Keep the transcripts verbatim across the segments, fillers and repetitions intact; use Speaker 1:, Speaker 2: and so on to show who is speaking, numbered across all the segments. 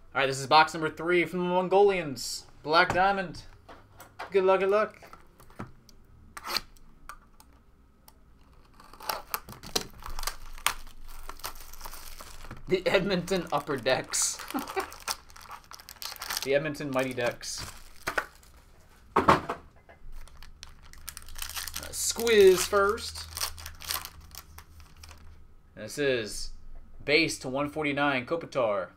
Speaker 1: All right, this is box number three from the Mongolians. Black Diamond. Good luck, good luck. The Edmonton Upper Decks. The Edmonton Mighty Decks. Uh, squiz first. This is base to one forty-nine Kopitar.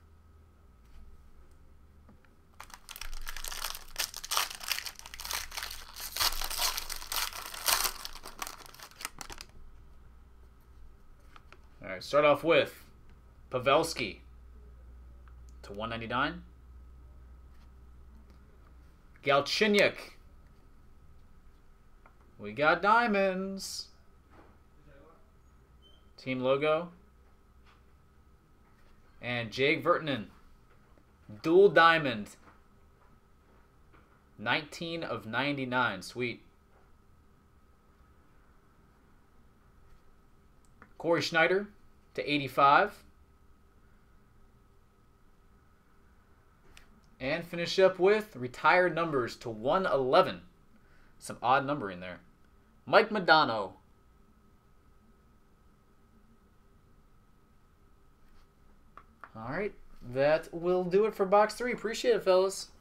Speaker 1: All right, start off with Pavelski to one ninety-nine. Galchenyuk. We got diamonds. Team logo. And Jake Vertanen. Dual diamond. nineteen of ninety-nine. Sweet. Corey Schneider to eighty-five. And finish up with retired numbers to one eleven. Some odd numbering there. Mike Modano. All right, that will do it for box three. Appreciate it, fellas.